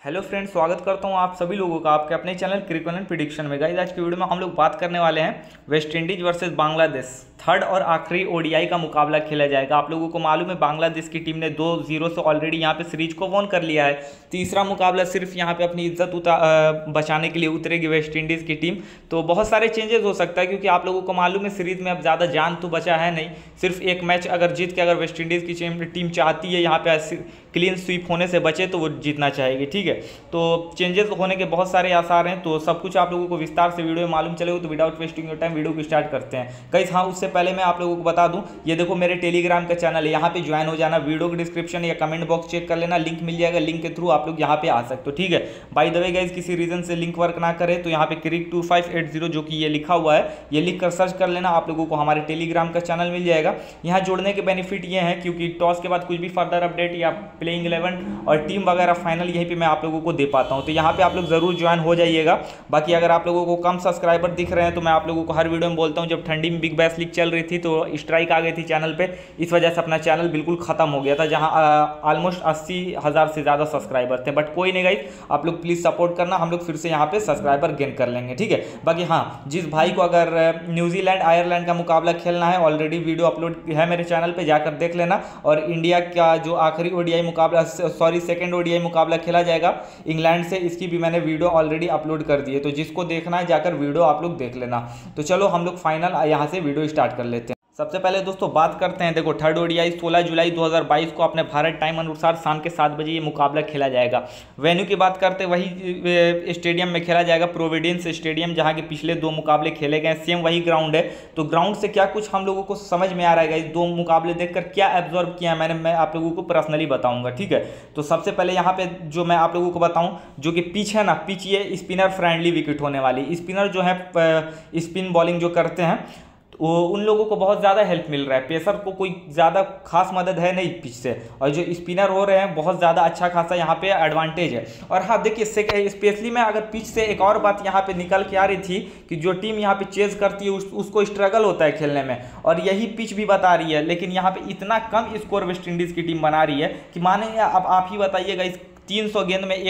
Hello friends, स्वागत करता हूं आप सभी लोगों का आपके अपने चैनल क्रिकेट एंड प्रिडिक्शन में। गाइस, आज की वीडियो में हम लोग बात करने वाले हैं West Indies versus Bangladesh. Third और आखिरी ओडीआई का मुकाबला खेला जाएगा। आप लोगों को मालूम है बांग्लादेश की टीम ने 2-0 से ऑलरेडी यहां पे सीरीज को वॉन कर लिया है। तीसरा मुकाबला सिर्फ यहां पे अपनी इज्जत बचाने के लिए उतरेगी वेस्ट इंडीज़ की टीम। तो बहुत सारे चेंजेस हो सकता है, क्योंकि आप लोगों को मालूम है सीरीज में अब ज़्यादा जान तो बचा है नहीं। सिर्फ एक मैच अगर जीत के अगर वेस्ट इंडीज़ की टीम चाहती है यहाँ पे क्लीन स्वीप होने से बचे तो वो जीतना चाहेगी। ठीक है, तो चेंजेस होने के बहुत सारे आसार हैं। तो सब कुछ आप लोगों को विस्तार से वीडियो में मालूम चलेगा। तो without wasting your time video को स्टार्ट करते हैं। गाइस, हाँ, उससे पहले मैं आप लोगों को बता दूं, ये देखो मेरे टेलीग्राम का चैनल है, यहाँ पे ज्वाइन हो जाना। वीडियो के डिस्क्रिप्शन या कमेंट बॉक्स चेक कर लेना, लिंक मिल जाएगा। लिंक के थ्रू आप लोग यहाँ पे आ सकते हो। ठीक है, बाय द वे गाइस, किसी रीजन से लिंक वर्क ना करे तो यहाँ पे क्रिक 2580 जो कि ये लिखा हुआ है, ये लिख कर सर्च कर लेना। आप लोगों को हमारे टेलीग्राम का चैनल मिल जाएगा। यहाँ जुड़ने के बेनिफिट ये हैं, क्योंकि टॉस के बाद कुछ भी फर्दर अपडेट या प्लेइंग 11 और टीम वगैरह फाइनल यहीं पे मैं आप लोगों को दे पाता हूँ। तो यहाँ पे आप लोग जरूर ज्वाइन हो जाइएगा। बाकी अगर आप लोगों को कम सब्सक्राइबर दिख रहे हैं तो मैं आप लोगों को हर वीडियो में बोलता हूँ, जब ठंडी में बिग बैश लीग चल रही थी तो स्ट्राइक आ गई थी चैनल पे, इस वजह से अपना चैनल बिल्कुल खत्म हो गया था, जहाँ ऑलमोस्ट 80,000 से ज़्यादा सब्सक्राइबर थे। बट कोई नहीं गाइस, आप लोग प्लीज़ सपोर्ट करना, हम लोग फिर से यहाँ पे सब्सक्राइबर गेन कर लेंगे। ठीक है, बाकी हाँ, जिस भाई को अगर न्यूजीलैंड आयरलैंड का मुकाबला खेलना है, ऑलरेडी वीडियो अपलोड है मेरे चैनल पर, जाकर देख लेना। और इंडिया का जो आखिरी ओडीआई मुकाबला, सॉरी सेकेंड ओडीआई मुकाबला खेला जाएगा इंग्लैंड से, इसकी भी मैंने वीडियो ऑलरेडी अपलोड कर दी है। तो जिसको देखना है जाकर वीडियो आप लोग देख लेना। तो चलो हम लोग फाइनल यहाँ से वीडियो स्टार्ट कर लेते हैं। सबसे पहले दोस्तों बात करते हैं, देखो थर्ड ओडीआई 16 जुलाई 2022 को अपने भारत टाइम अनुसार शाम के 7 बजे ये मुकाबला खेला जाएगा। वेन्यू की बात करते हैं, वही स्टेडियम में खेला जाएगा, प्रोविडेंस स्टेडियम, जहाँ के पिछले 2 मुकाबले खेले गए। सेम वही ग्राउंड है। तो ग्राउंड से क्या कुछ हम लोगों को समझ में आ रहा है, इस 2 मुकाबले देखकर क्या एब्जॉर्व किया मैंने, मैं आप लोगों को पर्सनली बताऊंगा। ठीक है, तो सबसे पहले यहाँ पे जो मैं आप लोगों को बताऊँ, जो कि पिच है ना, पिच ये स्पिनर फ्रेंडली विकेट होने वाली। स्पिनर जो है स्पिन बॉलिंग जो करते हैं वो उन लोगों को बहुत ज़्यादा हेल्प मिल रहा है। पेसर को कोई ज़्यादा खास मदद है नहीं पिच से, और जो स्पिनर हो रहे हैं बहुत ज़्यादा अच्छा खासा यहाँ पे एडवांटेज है। और हाँ देखिए, स्पेशली मैं अगर पिच से एक और बात यहाँ पे निकल के आ रही थी कि जो टीम यहाँ पे चेज करती है उसको स्ट्रगल होता है खेलने में, और यही पिच भी बता रही है। लेकिन यहाँ पे इतना कम स्कोर वेस्ट इंडीज़ की टीम बना रही है कि माने, अब आप ही बताइएगा, इस 300 गेंद में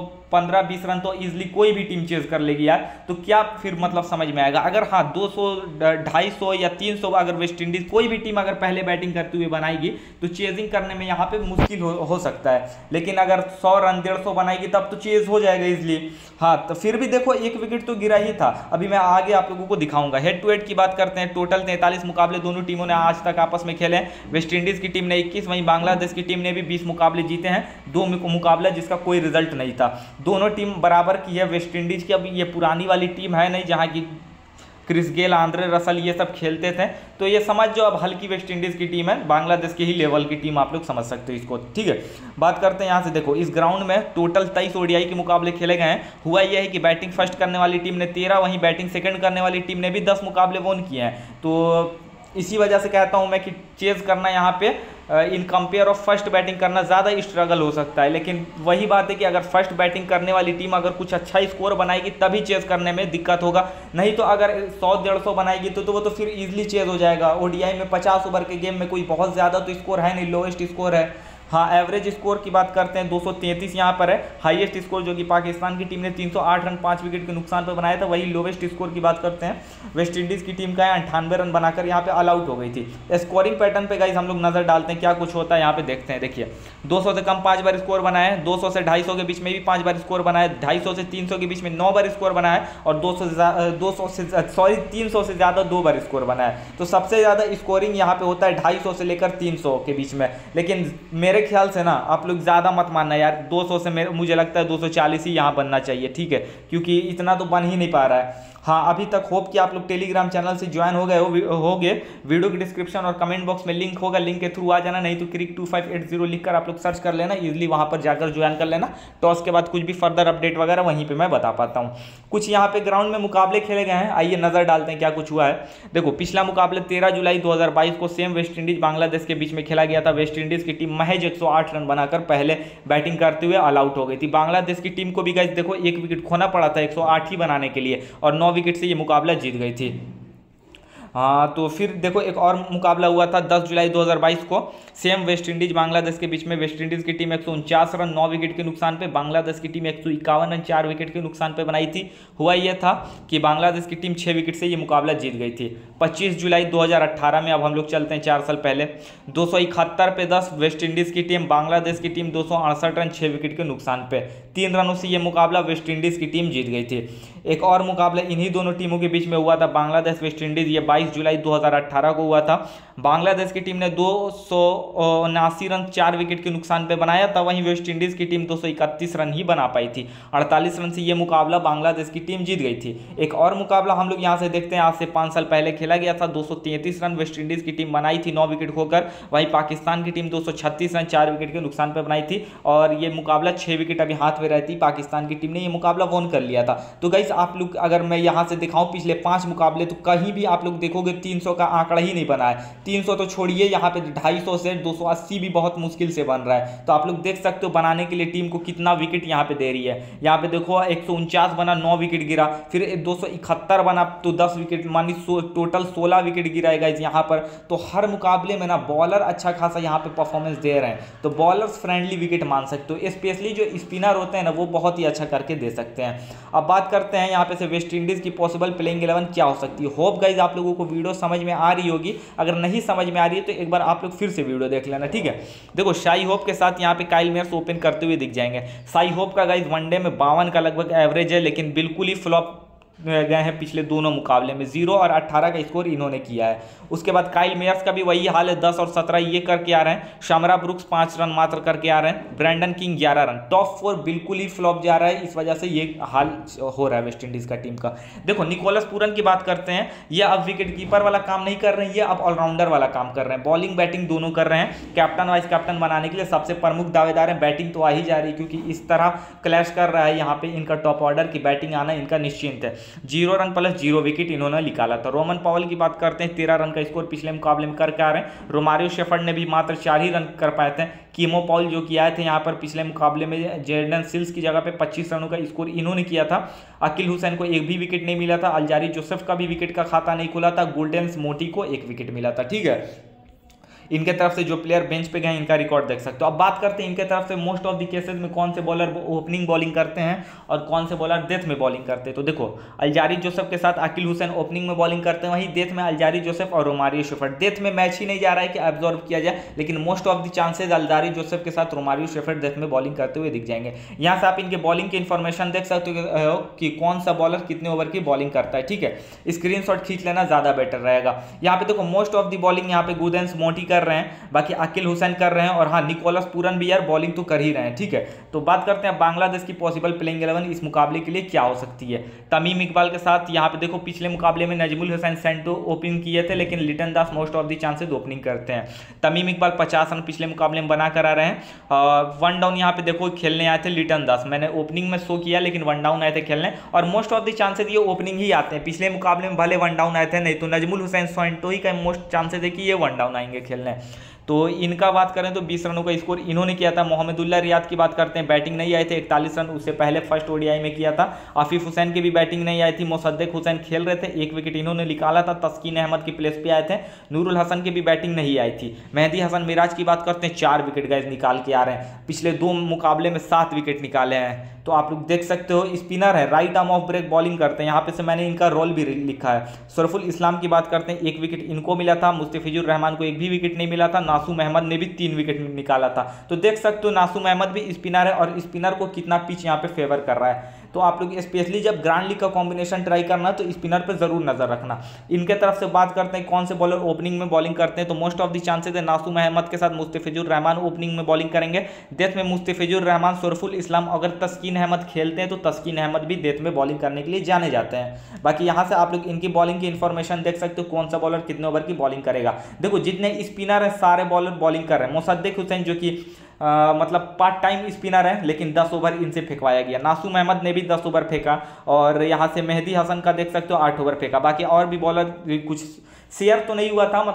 115-20 रन तो इजीली कोई भी टीम चेज कर लेगी यार। तो क्या फिर मतलब समझ में आएगा? अगर हाँ 200, 250 या 300 अगर वेस्ट इंडीज कोई भी टीम अगर पहले बैटिंग करते हुए बनाएगी तो चेजिंग करने में यहाँ पे मुश्किल हो सकता है। लेकिन अगर 100 रन 150 बनाएगी तब तो चेज हो जाएगा इजीली। हाँ, तो फिर भी देखो एक विकेट तो गिरा ही था। अभी मैं आगे आप लोगों को दिखाऊंगा। हेड टू हेड की बात करते हैं, टोटल 43 मुकाबले दोनों टीमों ने आज तक आपस में खेले हैं। वेस्ट इंडीज की टीम ने 21, वहीं बांग्लादेश की टीम ने भी 20 मुकाबले जीते हैं। 2 मुकाबला जिसका कोई रिजल्ट नहीं था। दोनों टीम बराबर की है। वेस्ट इंडीज की अब ये पुरानी वाली टीम है नहीं, जहां की क्रिस गेल, आंद्रे रसल ये सब खेलते थे। तो ये समझ जो अब हल्की वेस्ट इंडीज की टीम है, बांग्लादेश के ही लेवल की टीम, आप लोग समझ सकते हो इसको। ठीक है, बात करते हैं यहाँ से। देखो इस ग्राउंड में टोटल 23 ओडीआई के मुकाबले खेले गए हैं। हुआ यह है कि बैटिंग फर्स्ट करने वाली टीम ने 13, वहीं बैटिंग सेकंड करने वाली टीम ने भी 10 मुकाबले वॉन किए हैं। तो इसी वजह से कहता हूं मैं कि चेज करना यहाँ पे in compare of first batting करना ज़्यादा स्ट्रगल हो सकता है। लेकिन वही बात है कि अगर फर्स्ट बैटिंग करने वाली टीम अगर कुछ अच्छा स्कोर बनाएगी तभी चेज करने में दिक्कत होगा। नहीं तो अगर 100-150 बनाएगी तो वो तो फिर इजीली चेज हो जाएगा। ओडीआई में 50 ओवर के गेम में कोई बहुत ज़्यादा तो स्कोर है नहीं, लोएस्ट स्कोर है। हाँ, एवरेज स्कोर की बात करते हैं 233 यहाँ पर है। हाईएस्ट स्कोर जो कि पाकिस्तान की टीम ने 308 रन 5 विकेट के नुकसान पर बनाया था। वही लोवेस्ट स्कोर की बात करते हैं वेस्ट इंडीज़ की टीम का है, 98 रन बनाकर यहाँ पे ऑल आउट हो गई थी। स्कोरिंग पैटर्न पे गाइस हम लोग नजर डालते हैं क्या कुछ होता है यहाँ पे, देखते हैं। देखिए 200 से कम 5 बार स्कोर बनाया है, 200 से 250 के बीच में भी 5 बार स्कोर बनाया है, 250 से 300 के बीच में 9 बार स्कोर बनाया है, और 300 से ज़्यादा 2 बार स्कोर बनाया है। तो सबसे ज़्यादा स्कोरिंग यहाँ पे होता है 250 से लेकर 300 के बीच में। लेकिन मेरे ख्याल से ना आप लोग ज़्यादा मत मानना यार, 200 से मुझे लगता है 240 ही यहाँ बनना चाहिए। ठीक है, क्योंकि इतना तो बन ही नहीं पा रहा है। हाँ, अभी तक होप कि आप लोग टेलीग्राम चैनल से ज्वाइन हो गए। वीडियो के डिस्क्रिप्शन और कमेंट बॉक्स में लिंक होगा, लिंक के थ्रू आ जाना। नहीं तो क्रिक 2580 लिखकर आप लोग सर्च कर लेना, इजीली वहाँ पर जाकर ज्वाइन कर लेना। टॉस के बाद कुछ भी फर्दर अपडेट वगैरह वहीं पे मैं बता पाता हूँ। कुछ यहाँ पे ग्राउंड में मुकाबले खेले गए हैं, आइए नजर डालते हैं क्या कुछ हुआ है। देखो पिछला मुकाबला 13 जुलाई 2022 को सेम वेस्ट इंडीज बांग्लादेश के बीच में खेला गया था। वेस्ट इंडीज की टीम महज 108 रन बनाकर पहले बैटिंग करते हुए ऑल आउट हो गई थी। बांग्लादेश की टीम को भी गाइस देखो 1 विकेट खोना पड़ा था 108 ही बनाने के लिए, और 9 विकेट से ये मुकाबला जीत गई थी। हाँ, तो फिर देखो एक और मुकाबला हुआ था 10 जुलाई 2022 को, सेम वेस्ट इंडीज बांग्लादेश के बीच में। वेस्ट इंडीज की टीम 149 रन 9 विकेट के नुकसान पे, बांग्लादेश की टीम 151 रन 4 विकेट के नुकसान पे बनाई थी। हुआ यह था कि बांग्लादेश की टीम 6 विकेट से ये मुकाबला जीत गई थी। 25 जुलाई 2018 में, अब हम लोग चलते हैं 4 साल पहले, 271 पे 10 वेस्ट इंडीज की टीम, बांग्लादेश की टीम 268 रन 6 विकेट के नुकसान पे, 3 रनों से ये मुकाबला वेस्ट इंडीज की टीम जीत गई थी। एक और मुकाबला इन्हीं दोनों टीमों के बीच में हुआ था, बांग्लादेश वेस्ट इंडीज, ये 22 जुलाई 2018 को हुआ था। बांग्लादेश की टीम ने 279 रन 4 विकेट के नुकसान पे बनाया था, वहीं वेस्ट इंडीज की टीम 231 रन ही बना पाई थी। 48 रन से ये मुकाबला बांग्लादेश की टीम जीत गई थी। एक और मुकाबला हम लोग यहाँ से देखते हैं, आज से 5 साल पहले खेला गया था। 233 रन वेस्ट इंडीज की टीम बनाई थी 9 विकेट खोकर, वहीं पाकिस्तान की टीम 236 रन 4 विकेट के नुकसान पर बनाई थी, और ये मुकाबला 6 विकेट अभी हाथ में रहती, पाकिस्तान की टीम ने ये मुकाबला वॉन कर लिया था। तो गाइस आप लोग अगर मैं यहाँ से दिखाऊं पिछले 5 मुकाबले, तो कहीं भी आप लोग देखोगे 300 का आंकड़ा ही नहीं बना है। 300 तो छोड़िए, यहाँ पे 250 से 280 भी बहुत मुश्किल से बन रहा है। तो आप लोग देख सकते हो बनाने के लिए टीम को कितना विकेट यहाँ पे दे रही है। यहाँ पे देखो 149 बना, 9 विकेट गिरा, फिर 271 बना तो 10 विकेट, मानी टोटल 16 विकेट गिरा है गाइस यहाँ पर। तो हर मुकाबले में ना बॉलर अच्छा खासा यहाँ पे परफॉर्मेंस दे रहे हैं, तो बॉलर्स फ्रेंडली विकेट मान सकते हो, स्पेशली जो स्पिनर होते हैं ना वो बहुत ही अच्छा करके दे सकते हैं। अब बात करते हैं यहाँ पे से वेस्ट इंडीज की पॉसिबल प्लेइंग 11 क्या हो सकती है। होप गाइज आप लोगों को वीडियो समझ में आ रही होगी, अगर नहीं समझ में आ रही है तो एक बार आप लोग फिर से वीडियो देख लेना, ठीक है। देखो शाई होप के साथ यहाँ पे काइल मेयर्स ओपन करते हुए दिख जाएंगे। शाई होप का गाइज वनडे में 52 का लगभग एवरेज है, लेकिन बिल्कुल ही फ्लॉप गए हैं पिछले दोनों मुकाबले में, 0 और 18 का स्कोर इन्होंने किया है। उसके बाद काइल मेयर्स का भी वही हाल है, 10 और 17 ये करके आ रहे हैं। शमरा ब्रुक्स 5 रन मात्र करके आ रहे हैं। Brandon king 11 run. टॉप 4 बिल्कुल ही फ्लॉप जा रहा है, इस वजह से ये हाल हो रहा है वेस्ट इंडीज का टीम का। देखो निकोलस पूरन की बात करते हैं, ये अब विकेट कीपर वाला काम नहीं कर रहे हैं, ये अब ऑलराउंडर वाला काम कर रहे हैं, बॉलिंग बैटिंग दोनों कर रहे हैं। कैप्टन वाइस कैप्टन बनाने के लिए सबसे प्रमुख दावेदार है, बैटिंग तो आ ही जा रही है, क्योंकि इस तरह क्लैश कर रहा है यहाँ पे इनका टॉप ऑर्डर की बैटिंग आना इनका निश्चिंत है। 0 रन प्लस 0 विकेट इन्होंने निकाला था। रोमन पॉवल की बात करते हैं, 13 रन का स्कोर पिछले मुकाबले में करके आ रहे हैं। रोमारियो शेफर्ड ने भी मात्र 4 ही रन कर पाए थे। कीमो पॉल जो कि आए थे यहाँ पर पिछले मुकाबले में जेडन सिल्स की जगह पे 25 रनों का स्कोर इन्होंने किया था। अकील हुसैन को एक भी विकेट नहीं मिला था। अल्जारी जोसेफ का भी विकेट का खाता नहीं खुला था। गोल्डन मोटी को 1 विकेट मिला था, ठीक है। इनके तरफ से जो प्लेयर बेंच पे गए हैं इनका रिकॉर्ड देख सकते हो। अब बात करते हैं इनके तरफ से मोस्ट ऑफ द केसेस में कौन से बॉलर ओपनिंग बॉलिंग करते हैं और कौन से बॉलर डेथ में बॉलिंग करते हैं। तो देखो अल्जारी जोसेफ के साथ अकील हुसैन ओपनिंग में बॉलिंग करते हैं, वहीं डेथ में अल्जारी जोसेफ और रोमारियो शेफर्ड। डेथ में मैच ही नहीं जा रहा है कि एब्जॉर्ब किया जाए, लेकिन most of the chances Alzarri Joseph के साथ रोमारियो शेफर्ड डेथ में बॉलिंग करते हुए दिख जाएंगे। यहाँ से आप इनके बॉलिंग की इन्फॉर्मेशन देख सकते हो कि कौन सा बॉलर कितने ओवर की बॉलिंग करता है, ठीक है। स्क्रीनशॉट खींच लेना ज्यादा बेटर रहेगा। यहाँ पे देखो मोस्ट ऑफ द बॉलिंग यहाँ पे गुडेंस मोटी कर रहे हैं, बाकी अकील हुसैन कर रहे हैं, और हाँ निकोलस पूरन भी यार बॉलिंग तो कर ही रहे हैं, ठीक है। तो बात करते हैं बांग्लादेश की पॉसिबल प्लेइंग 11 इस मुकाबले के लिए क्या हो सकती है। तमीम इकबाल के साथ यहाँ पे देखो पिछले मुकाबले में नजमुल हुसैन सेंटो ओपनिंग किए थे, लेकिन Liton Das most of the chances opening करते हैं। तमीम इकबाल 50 रन पिछले मुकाबले में बना कर आ रहे हैं। 1 डाउन यहाँ पे देखो खेलने आए थे लिटन दास, मैंने ओपनिंग में शो किया, लेकिन 1 डाउन आए थे खेलने, और मोस्ट ऑफ द चांसेस ये ओपनिंग ही आते हैं। पिछले मुकाबले में भले 1 डाउन आए थे, नहीं तो नजमुल हुसैन सेंटो ही का मोस्ट चांसेस है कि ये 1 डाउन आएंगे खेलने। तो इनका बात करें तो 20 रनों का स्कोर इन्होंने किया था। मोहम्मदुल्लाह रियाद की बात करते हैं, बैटिंग नहीं आए थे, 41 रन उससे पहले फर्स्ट ओडीआई में किया था। आफिफ हुसैन की भी बैटिंग नहीं आई थी। मोसद्देक हुसैन खेल रहे थे, 1 विकेट इन्होंने निकाला था। तस्कीन अहमद की प्लेस पे आए थे। नूरुल हसन की भी बैटिंग नहीं आई थी। मेहदी हसन मिराज की बात करते हैं, 4 विकेट गाइस निकाल के आ रहे हैं। पिछले 2 मुकाबले में 7 विकेट निकाले हैं। तो आप लोग देख सकते हो स्पिनर है, right arm off break bowling करते हैं। यहाँ पे से मैंने इनका रोल भी लिखा है। सरफुल इस्लाम की बात करते हैं, 1 विकेट इनको मिला था। मुस्तफिजुर रहमान को 1 भी विकेट नहीं मिला था। नासूम अहमद ने भी 3 विकेट निकाला था। तो देख सकते हो नासूम अहमद भी स्पिनर है, और स्पिनर को कितना पिच यहाँ पे फेवर कर रहा है। तो आप लोग स्पेशली जब ग्रैंड लीग का कॉम्बिनेशन ट्राई करना तो स्पिनर पे जरूर नजर रखना। इनके तरफ से बात करते हैं कौन से बॉलर ओपनिंग में बॉलिंग करते हैं, तो मोस्ट ऑफ द चांसेस है नासूम अहमद के साथ मुस्तफिजुर रहमान ओपनिंग में बॉलिंग करेंगे। डेथ में मुस्तफिजुर रहमान, सरफुल इस्लाम, अगर तस्कीन अहमद खेलते हैं तो तस्कीन अहमद भी डेथ में बॉलिंग करने के लिए जाने जाते हैं। बाकी यहाँ से आप लोग इनकी बॉलिंग की इन्फॉर्मेशन देख सकते हो, कौन सा बॉलर कितने ओवर की बॉलिंग करेगा। देखो जितने स्पिनर है सारे बॉलर बॉलिंग कर रहे हैं। मोसद्देक हुसैन जो कि मतलब पार्ट टाइम स्पिनर है, लेकिन 10 ओवर इनसे फेंकवाया गया। नासूम अहमद ने भी 10 ओवर फेंका, और यहाँ से मेहदी हसन का देख सकते हो 8 ओवर फेंका। बाकी और भी बॉलर कुछ शेयर तो नहीं हुआ था, मतलब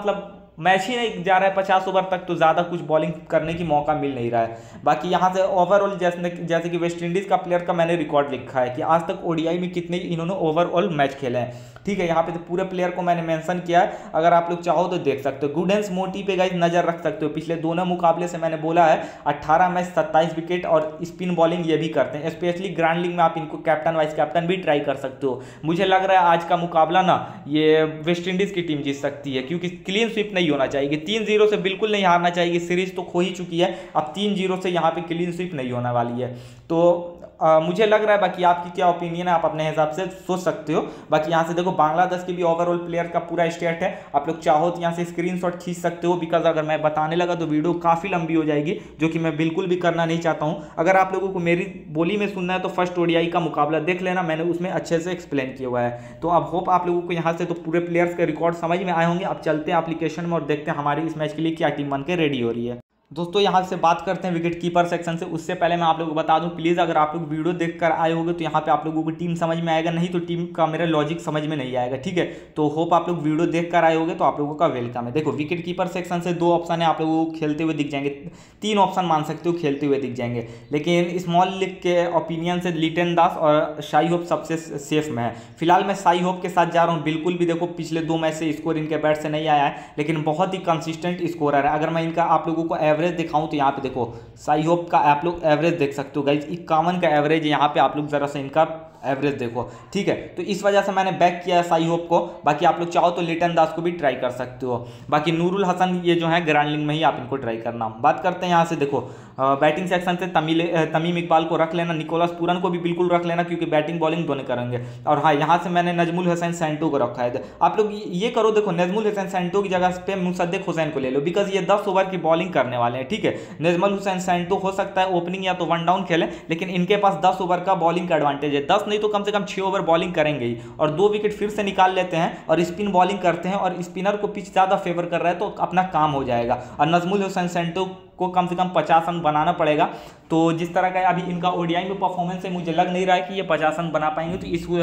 मैच ही नहीं जा रहा है 50 ओवर तक, तो ज़्यादा कुछ बॉलिंग करने की मौका मिल नहीं रहा है। बाकी यहाँ से ओवरऑल जैसे कि वेस्ट इंडीज़ का प्लेयर का मैंने रिकॉर्ड लिखा है कि आज तक ओडीआई में कितने इन्होंने ओवरऑल मैच खेले हैं, ठीक है। यहाँ पे तो पूरे प्लेयर को मैंने मेंशन किया है, अगर आप लोग चाहो तो देख सकते हो। गुडेंस मोटी पे गाइस नजर रख सकते हो, पिछले दोनों मुकाबले से मैंने बोला है 18 मैच 27 विकेट और स्पिन बॉलिंग ये भी करते हैं। स्पेशली ग्रैंड लीग में आप इनको कैप्टन वाइस कैप्टन भी ट्राई कर सकते हो। मुझे लग रहा है आज का मुकाबला ना ये वेस्ट इंडीज की टीम जीत सकती है, क्योंकि क्लीन स्वीप नहीं होना चाहिए, 3-0 से बिल्कुल नहीं हारना चाहिए। सीरीज तो खो ही चुकी है, अब 3-0 से यहाँ पे क्लीन स्वीप नहीं होने वाली है। तो मुझे लग रहा है, बाकी आपकी क्या ओपिनियन है आप अपने हिसाब से सोच सकते हो। बाकी यहाँ से देखो बांग्लादेश के भी ओवरऑल प्लेयर का पूरा स्टेट है, आप लोग चाहो तो यहाँ से स्क्रीनशॉट खींच सकते हो, बिकॉज अगर मैं बताने लगा तो वीडियो काफ़ी लंबी हो जाएगी, जो कि मैं बिल्कुल भी करना नहीं चाहता हूँ। अगर आप लोगों को मेरी बोली में सुनना है तो फर्स्ट ओडीआई का मुकाबला देख लेना, मैंने उसमें अच्छे से एक्सप्लेन किया हुआ है। तो अब होप आप लोगों को यहाँ से तो पूरे प्लेयर्स के रिकॉर्ड समझ में आए होंगे। अब चलते हैं एप्लीकेशन में और देखते हैं हमारी इस मैच के लिए क्या टीम बन के रेडी हो रही है। दोस्तों यहाँ से बात करते हैं विकेट कीपर सेक्शन से। उससे पहले मैं आप लोगों को बता दूं, प्लीज़ अगर आप लोग वीडियो देखकर आए होंगे तो यहाँ पे आप लोगों को टीम समझ में आएगा, नहीं तो टीम का मेरा लॉजिक समझ में नहीं आएगा, ठीक है। तो होप आप लोग वीडियो देखकर आए होंगे, तो आप लोगों का वेलकम है। देखो विकेट कीपर सेक्शन से 2 ऑप्शन है, आप लोगों को खेलते हुए दिख जाएंगे, 3 ऑप्शन मान सकते हो खेलते हुए दिख जाएंगे, लेकिन स्मॉल लीग के ओपिनियन से लिटन दास और शाई होप सबसे सेफ में है। फिलहाल मैं शाई होप के साथ जा रहा हूँ। बिल्कुल भी देखो पिछले 2 मैच से स्कोर इनके बैट से नहीं आया है, लेकिन बहुत ही कंसिस्टेंट स्कोरर है। अगर मैं इनका आप लोगों को एवरेज दिखाऊं तो यहाँ देखो शाई होप का आप लोग एवरेज देख सकते हो गाइस, 51 का एवरेज। यहाँ पे आप लोग जरा सा इनका एवरेज देखो, ठीक है। तो इस वजह से मैंने बैक किया है शाई होप को। बाकी आप लोग चाहो तो लिटन दास को भी ट्राई कर सकते हो। बाकी नूरुल हसन ये जो है ग्रैंड लीग में ही आप इनको ट्राई करना। बात करते हैं यहाँ से देखो बैटिंग सेक्शन से तमीम इकबाल को रख लेना, निकोलस पूरन को भी बिल्कुल रख लेना, क्योंकि बैटिंग बॉलिंग दोनों करेंगे। और हाँ, यहाँ से मैंने नजमुल हसैन सैंटो को रखा है। आप लोग ये करो, देखो नजमुल हसैन सैंटो की जगह पे मुसद्दिक हुसैन को ले लो, बिकॉज ये 10 ओवर की बॉलिंग करने वाले हैं, ठीक है। नजमुल हुसैन सैंटो हो सकता है ओपनिंग या तो 1 डाउन खेले, लेकिन इनके पास 10 ओवर का बॉलिंग का एडवांटेज है। 10 नहीं तो कम से कम 6 ओवर बॉलिंग करेंगे ही, और 2 विकेट फिर से निकाल लेते हैं और स्पिन बॉलिंग करते हैं, और स्पिनर को पिच ज़्यादा फेवर कर रहा है तो अपना काम हो जाएगा। और नजमुल हुसैन सैंटो को कम से कम 50 रन बनाना पड़ेगा। तो जिस तरह का अभी इनका ओडीआई में परफॉर्मेंस है, मुझे लग नहीं रहा है कि ये 50 रन बना पाएंगे।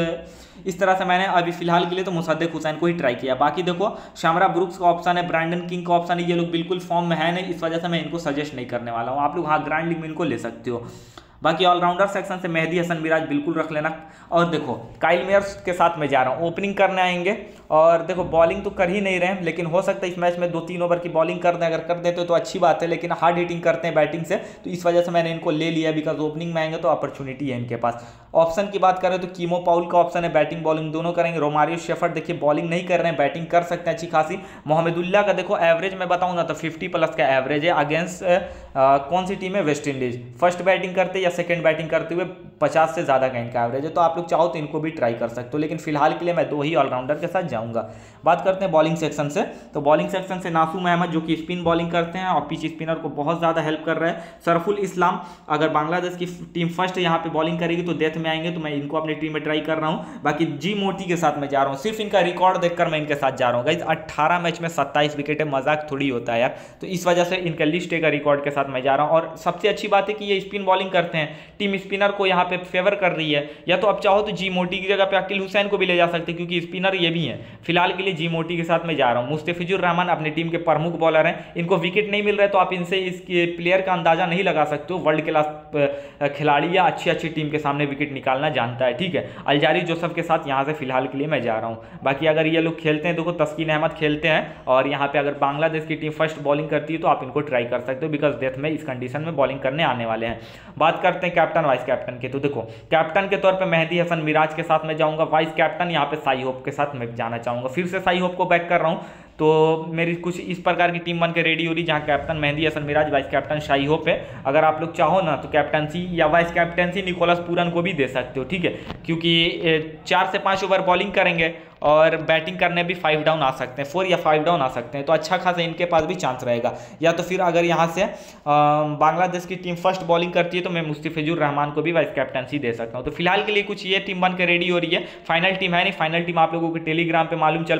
तो इस तरह से मैंने अभी फिलहाल के लिए तो मुसद्दिक हुसैन को ही ट्राई किया। बाकी देखो शामरा ब्रुक्स का ऑप्शन है, ब्रैंडन किंग का ऑप्शन है, ये लोग बिल्कुल फॉर्म में है नहीं, इस वजह से मैं इनको सजेस्ट नहीं करने वाला हूँ। आप लोग हाँ ग्रैंड लीग में इनको ले सकते हो। बाकी ऑलराउंडर सेक्शन से मेहदी हसन मिराज बिल्कुल रख लेना। और देखो काइल मेयर्स के साथ मैं जा रहा हूँ, ओपनिंग करने आएंगे, और देखो बॉलिंग तो कर ही नहीं रहे हैं, लेकिन हो सकता है इस मैच में 2-3 ओवर की बॉलिंग कर दें। अगर कर देते तो अच्छी बात है, लेकिन हार्ड हिटिंग करते हैं बैटिंग से, तो इस वजह से मैंने इनको ले लिया, बिकॉज ओपनिंग में आएंगे तो अपॉर्चुनिटी है इनके पास। ऑप्शन की बात करें तो कीमो पाउल का ऑप्शन है, बैटिंग बॉलिंग दोनों करेंगे। रोमारियो शेफर्ड देखिए बॉलिंग नहीं कर रहे हैं, बैटिंग कर सकते हैं अच्छी खासी। मोहम्मदुल्लाह का देखो एवरेज मैं बताऊँ ना तो 50+ का एवरेज है। अगेंस्ट कौन सी टीम है? West Indies. फर्स्ट बैटिंग करते या सेकेंड बैटिंग करते हुए 50 से ज़्यादा का इनका एवरेज है, तो आप लोग चाहो तो इनको भी ट्राई कर सकते हो, लेकिन फिलहाल के लिए मैं 2 ही ऑलराउंडर के साथ जाऊंगा। बात करते हैं बॉलिंग सेक्शन से, तो बॉलिंग सेक्शन से नासूम अहमद जो कि स्पिन बॉलिंग करते हैं और पिच स्पिनर को बहुत ज़्यादा हेल्प कर रहा है। सरफुल इस्लाम, अगर बांग्लादेश की टीम फर्स्ट यहाँ पे बॉलिंग करेगी तो डेथ में आएंगे, तो मैं इनको अपनी टीम में ट्राई कर रहा हूँ। बाकी जी मोटी के साथ मैं जा रहा हूँ, सिर्फ इनका रिकॉर्ड देखकर मैं इनके साथ जा रहा हूँ। गाइस 18 मैच में 27 विकेट है, मजाक थोड़ी होता है यार, तो इस वजह से इनका लिस्ट का रिकॉर्ड के साथ मैं जा रहा हूँ। और सबसे अच्छी बात है कि ये स्पिन बॉलिंग करते हैं, टीम स्पिनर को यहाँ पे फेवर कर रही है। या तो आप चाहो तो जी मोटी की जगह पे अकील हुसैन को भी ले जा सकते हैं, क्योंकि स्पिनर ये भी हैं। फिलहाल के लिए जी मोटी के साथ मैं जा रहा हूँ। मुस्तफिजुर रहमान अपनी टीम के प्रमुख बॉलर हैं, इनको विकेट नहीं मिल रहा है, तो आप इनसे इसके प्लेयर का अंदाजा नहीं लगा सकते हो। वर्ल्ड क्लास खिलाड़ी या अच्छी टीम के सामने विकेट निकालना जानता है, ठीक है। अलजारी जोसेफ के साथ यहाँ से फिलहाल के लिए मैं जा रहा हूँ। बाकी अगर ये लोग खेलते हैं, देखो तस्कीन अहमद खेलते हैं, और यहाँ पे अगर बांग्लादेश की टीम फर्स्ट बॉलिंग करती है तो आप इनको ट्राई कर सकते हो, बिकॉज डेथ में इस कंडीशन में बॉलिंग करने आने वाले हैं। बात करते हैं कैप्टन वाइस कैप्टन की, तो देखो कैप्टन के तौर पे मेहदी हसन मिराज के साथ मैं जाऊंगा। वाइस कैप्टन यहाँ पे शाई होप के साथ मैं जाना चाहूँगा। फिर से शाई होप को बैक कर रहा हूँ, तो मेरी कुछ इस प्रकार की टीम बन के रेडी हो रही, जहाँ captain Mehidy Hasan Miraz, vice captain Shai Hope है। अगर आप लोग चाहो ना तो कैप्टनसी या वाइस कैप्टनसी निकोलस पूरन को भी दे सकते हो, ठीक है, क्योंकि 4 से 5 ओवर बॉलिंग करेंगे और बैटिंग करने भी 5 डाउन आ सकते हैं, 4 या 5 डाउन आ सकते हैं, तो अच्छा खासा इनके पास भी चांस रहेगा। या तो फिर अगर यहाँ से बांग्लादेश की टीम फर्स्ट बॉलिंग करती है तो मैं मुस्तफिजुर रहमान को भी वाइस कैप्टनसी दे सकता हूँ। तो फिलहाल के लिए कुछ ये टीम बन के रेडी हो रही है। फाइनल टीम है नहीं, फाइनल टीम आप लोगों को टेलीग्राम पे मालूम चल पाएगा।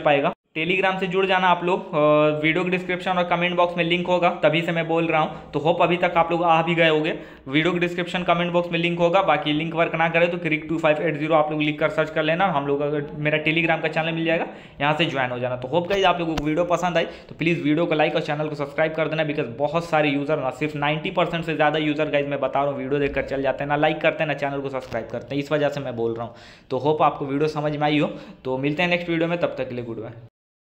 टेलीग्राम से जुड़ जाना आप लोग। वीडियो के डिस्क्रिप्शन और कमेंट बॉक्स में लिंक होगा, तभी से मैं बोल रहा हूँ। तो होप अभी तक आप लोग आ भी गए होंगे। वीडियो के डिस्क्रिप्शन कमेंट बॉक्स में लिंक होगा। बाकी लिंक वर्क ना करे तो क्रिक 2580 आप लोग लिख कर सर्च कर लेना। हम लोग अगर मेरा टेलीग्राम का चैनल मिल जाएगा, यहाँ से ज्वाइन हो जाना। तो होप गाइस आप लोगों को वीडियो पसंद आई तो प्लीज़ वीडियो को लाइक और चैनल को सब्सक्राइब कर देना। बिकॉज बहुत सारे यूजर ना, सिर्फ 90% से ज़्यादा यूजर गाइज मैं बता रहा हूँ वीडियो देखकर चल जाते हैं, ना लाइक करते हैं ना चैनल को सब्सक्राइब करते हैं। इस वजह से मैं बोल रहा हूँ। तो होप आपको वीडियो समझ में आई हो। तो मिलते हैं नेक्स्ट वीडियो में, तब तक के लिए गुड बाय।